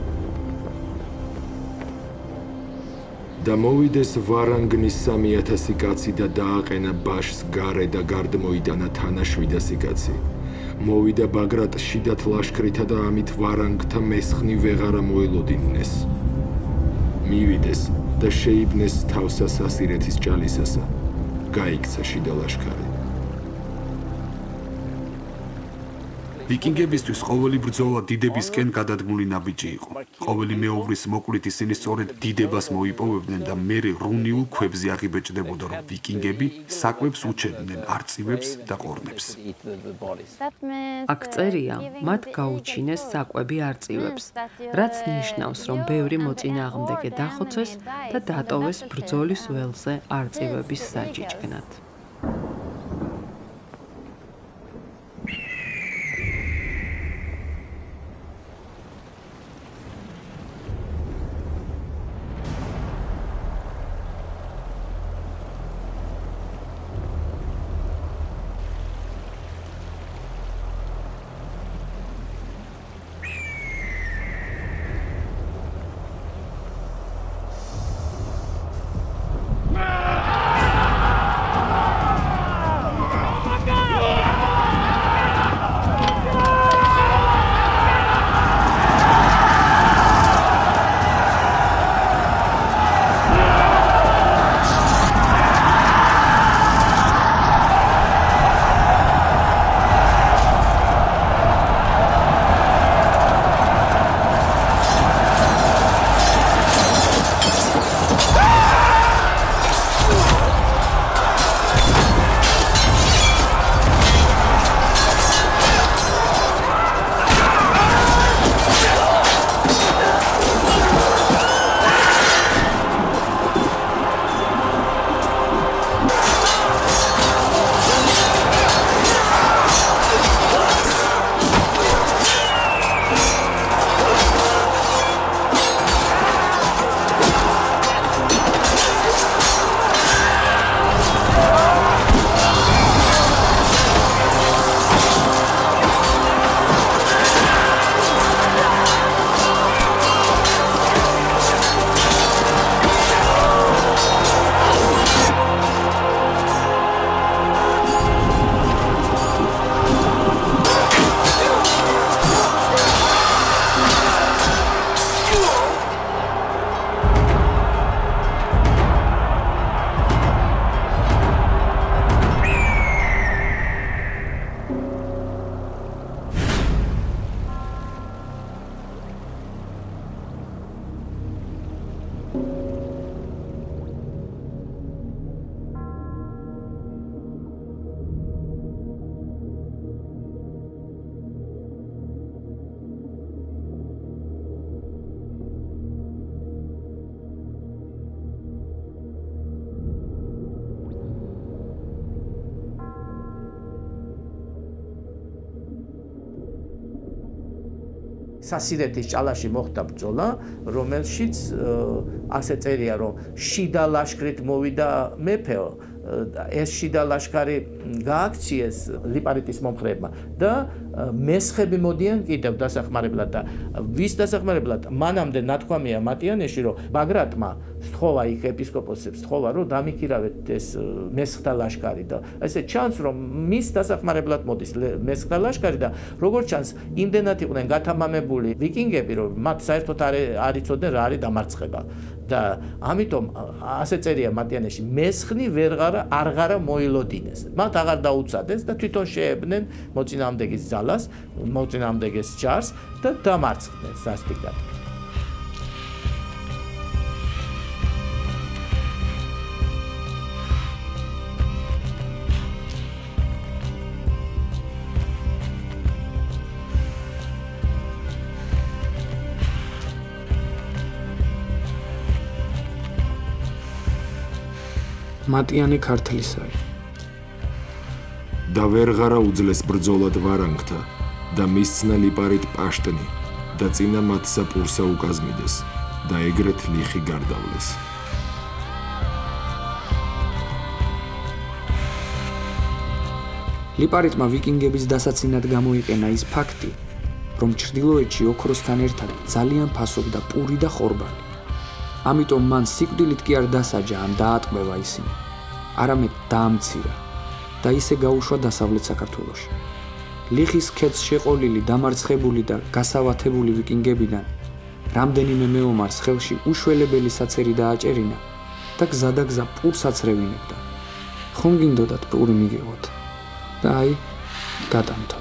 და მოვიდეს ვარანგნის 3000 კაცი და დააყენა ბაშს გარე და გარდ მოიტანა თანა 700 კაცი. მოვიდა ბაგრატ შიდათ ლაშქრითა და ამით ვარანგთა მესხნი ვეღარა მოელოდინნეს. მივიდეს და შეიბნეს თავსა სასირეთის ჭალისასა. გაიქცა შიდა ლაშქარი. ვიკინგებისთვის ყოველი ბრძოლა დიდებისკენ გადადგმული ნაბიჯი იყო. ყოველი მეუღლის მოკლით ისინი სწორედ დიდებას მოიპოვებდნენ და მერე რუნიულ ქვებზე აღიბეჭდებოდა, რომ ვიკინგები საკვებს უჩენდნენ არწივებს და ყორნებს. აქ წერია, მათ გაუჩინეს საკვები არწივებს, რაც ნიშნავს, რომ ბევრი მოწინააღმდეგე დახოცეს და დატოვეს ბრძოლის ველზე არწივების საჭიჭკნად. სასირეთის ჭალაში მოხდა ბრძოლა, რომელშიც ასე წერია, რომ შიდა ლაშქრით მოვიდა მეფეო. ეს შიდა ლაშქარი გააქციეს ლიპარიტის მომხრეებმა და მესხები მოდიან კიდევ დასახმარებლად და ვის დასახმარებლად? მანამდე ნათქვამია მატიანეში, რომ ბაგრატმა სთხოვა იქ ეპისკოპოსებს, სთხოვა, რომ დამიქირავეთ ეს მესხთა ლაშქარი და ესე ჩანს, რომ მის დასახმარებლად მოდის მესხთა ლაშქარი და როგორც ჩანს, იმდენად იყვნენ გათამამებული ვიკინგები, რომ მათ საერთოდ არ იცოდნენ რა არის დამარცხება. და ამიტომ ასე წერია მატიანეში, მესხნი არღარა მოილოდინეს. მათ აღარ დაუცადეს და თვითონ შეებდნენ მოწინააღმდეგის ძალას, მოწინააღმდეგეს ჯარს და დამარცხდნენ სასტიკად. მატიანე ქართლისარი და ვერღარა უძლეს ბრძოლად ვარანგთა და მისცნა ლიპარიტ პაშტნი და წინა მათსა პურსა უკაზმიდეს და ეგრეთ ლიხი გარდავლეს. ლიპარიტმა ვიკინგების დასაცინად გამოიყენა ის ფაქტი, რომ ჩრდილოეთში ოქროსთან ერთად ძალიან ფასობდა პური და ხორბალი. ამიტომ მან სიკვდილით კი არ დასაჯა ან დაატყვევა ისინი, არამედ დაამცირა და ისე გაუშვა დასავლეთ საქართველოში. ლიხის ქედს შეყოლილი, დამარცხებული და გასავათებული ვიკინგებიდან რამდენიმე მეომარს ხელში უშველებელი საცერი დააჭერინა და გზადაგზა პურს აცრევინებდა. ხომ გინდოდათ პური მიგეღოთ და აი გადამთო.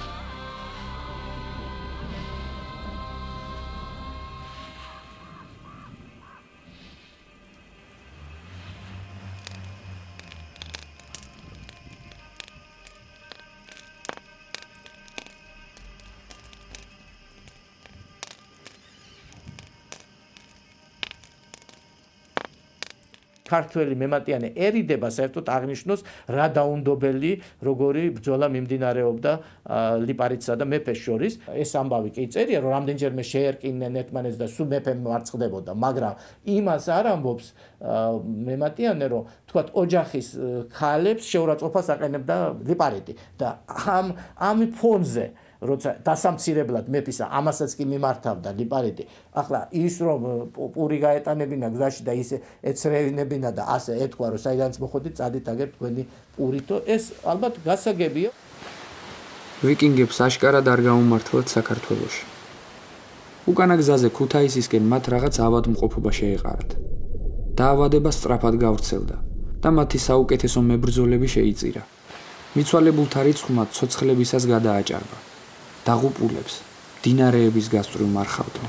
ქართველი მემატიანე ერიდება საერთოდ აღნიშნოს რა დაუნდობელი როგორი ბრძოლა მიმდინარეობდა ლიპარიტსა და მეფეს შორის. ეს ამბავი კი წერია, რომ რამდენჯერმე შეერკინენ ერთმანეთს და სულ მეფე მარცხდებოდა, მაგრამ იმას არ ამბობს მემატიანე, რომ თქვათ ოჯახის ქალებს შეურაცხყოფას აყენებდა ლიპარიტი და ამ ფონზე როცა დასამცირებლად მეფისა ამასაც კი მიმართავდა ლიპარიტი. ახლა ის რომ პური გაეტანებინა გზაში და ისე ეცრევინებინა და ასე ეთქვა, რომ საიდანაც მოხდით, წადით აგერ თქვენი პურითო, ეს ალბათ გასაგებია. ვიკინგებს აშკარად არ გაუმართლეთ საქართველოში. უკანა გზაზე ქუთაისისკენ მათ რაღაც ავადმყოფობა შეეყარათ. დაავადება სწრაფად გავრცელდა და მათი საუკეთესო მებრძოლები შეიწირა. მიცვალებულთა რიცხვმა ცოცხლებისას გადააჭარბა. დაღუპულებს დინარეების გასწვრივ მარხავდნენ.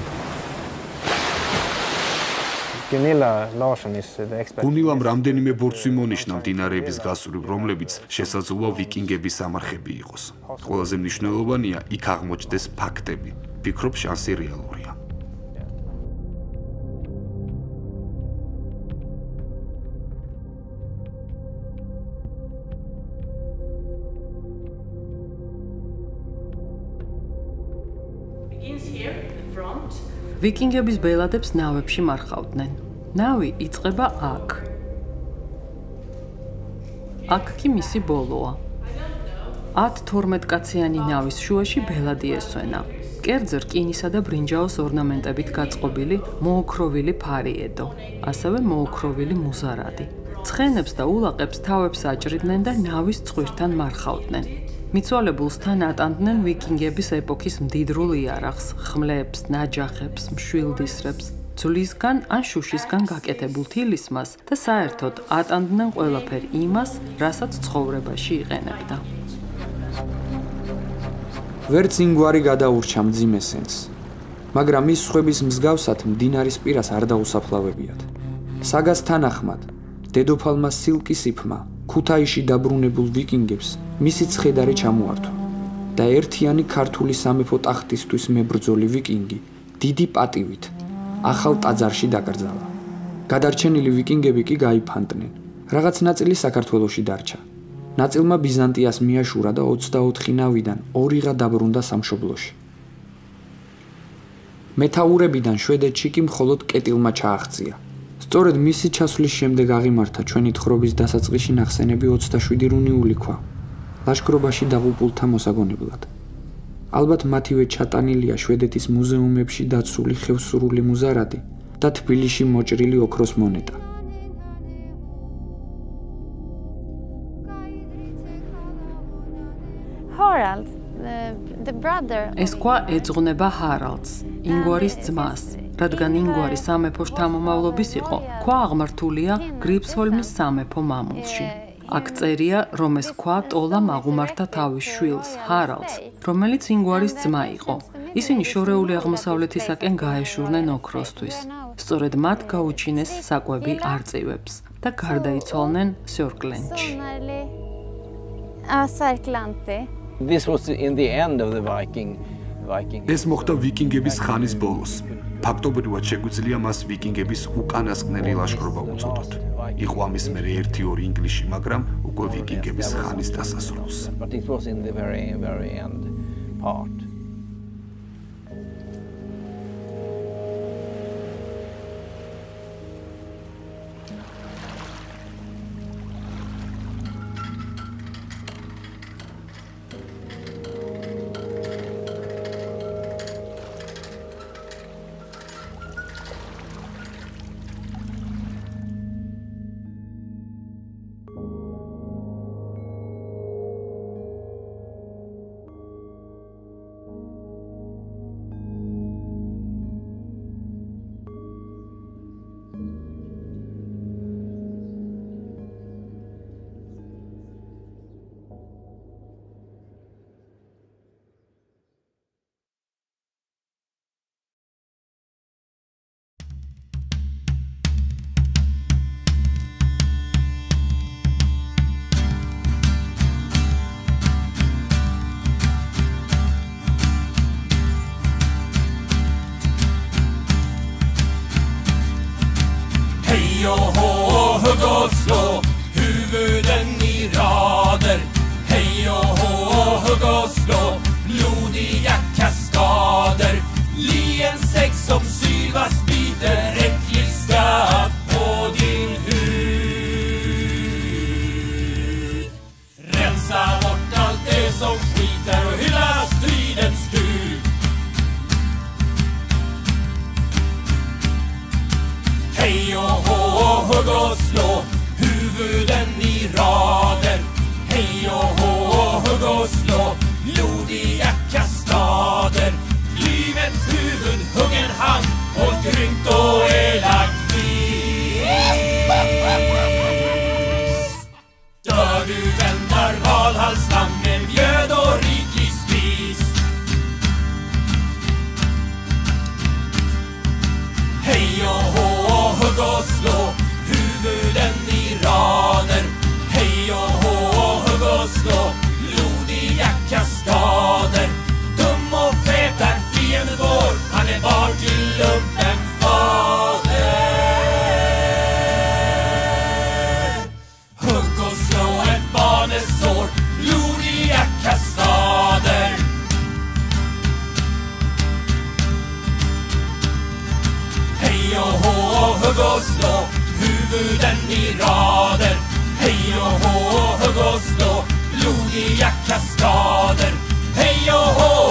გუნილამ რამდენიმე ბორცვი მონიშნა მდინარეების გასწვრივ, რომლებიც შესაძლოა ვიკინგების სამარხები იყოს. ყველაზე მნიშვნელოვანია იქ აღმოჩნდეს ფაქტები. ფიქრობ, შანსი რეალურია. ვიკინგების ბელადებს ნავებში მარხავდნენ. ნავი იწყება აქ. აქ კი მისი ბოლოა. 10-12 კაციანი ნავის შუაში ბელადი ესვენა. კერძზე რკინისა და ბრინჯაოს ორნამენტებით გაწყობილი მოოქროვილი ფარიედო, ასევე მოოქროვილი მუზარადი. ცხენებს და ულაყებს თავებს აჭრიდნენ და ნავის წვირთან მარხავდნენ. მიცვალებულს თან ატანდნენ ვიკინგების ეპოქის მდიდრულ იარაღს, ხმლებს, ნაჯახებს, მშვილდისრებს, ძვლისგან ან შუშისგან გაკეთებულ თილისმას და საერთოდ ატანდნენ ყველაფერ იმას, რასაც ცხოვრებაში იყენებდა. ვერც ინგვარი გადაურჩა მძიმე სენს, მაგრამ ის სხვების მსგავსად მდინარის პირას არ დაუსაფლავებიათ. საგას თანახმად, დედოფალმა სილკისიფმა ქუთაისში დაბრუნებულ ვიკინგებს მისი ცხედარი ჩამოართვა და ერთიანი ქართული სამეფო ტახტისთვის მებრძოლი ვიკინგი დიდი პატივით ახალ ტაძარში დაკრძალა. გადარჩენილი ვიკინგები კი გაიფანტნენ. რაღაც ნაწილი საქართველოში დარჩა. ნაწილმა ბიზანტიას მიაშურა და 24 ნავიდან 2-ღა დაბრუნდა სამშობლოში. მეთაურებიდან შვედეთში კი მხოლოდ კეტილმა ჩააღწია. სწორედ მისი ჩასვლის შემდეგ აღიმართა ჩვენი თხრობის დასაწყისში ნახსენები 27 ივნიული ქვა. ლაშქრობაში დაღუპულთა მოსაგონებლად. ალბათ მათივე ჩატანილია შვედეთის მუზეუმებში დაცული ხევსურული მუზარადი და თბილისში მოჭრილი ოქროს მონეტა. Harald, the brother. ეს ქვა ეძღვნება ჰარალდს, ინგვარის ძმას. რადგან ინგვარი სამეფო შთამომავლობის იყო, ქვა აღმართულია გრიფსჰოლმის სამეფო მამულში. აქ წერია, რომ ეს ქვა ტოლამ აღუმართა თავის შვილს, ჰარალდს, რომელიც ინგვარის ძმა იყო. ისინი შორეული აღმოსავლეთისაკენ გაეშურნენ ოქროსთვის. სწორედ მათ გაუჩინეს საკვები არწივებს და გარდაიცვალნენ სიორკლენდში. This was in the end of the Viking. ეს მოხდა ვიკინგების ხანის ბოლოს. ფაქტობრივად შეგვიძლია მას ვიკინგების უკანასკნელი ლაშქრობა უწოდოთ. იყო ამის მერე 1-2 ინგლისში, მაგრამ უკვე ვიკინგების ხანის დასასრულს. But it was in the very end part. Hugg och slå huvuden i rader. Hej och hå, hugg och slå blodiga kaskader. Lien sex som sylvas biter äcklig skatt på din hud. Rensa bort allt det som skiter och hylla stridens gud. Hej och hå, hugg och slå huvuden i rader. Hej och hå, hugg och slå blodiga kaskader. Livets huvud, huggen hand och grymt och elakt vis. Dör du väntar valhalsland med mjöd och riklig spis. Hej och hå, hugg och slå huvuden i rader. Hej och hå, hugg och slå blodiga kaskader. Dum och fet är fienden vår, han är bar till lumpen fader. Hugg och slå ett barnesår, blodiga kaskader. Hej och hå, hugg och slå huvuden i rader. Hej och hå, hugg och slå blodiga kaskader. Hej och hå,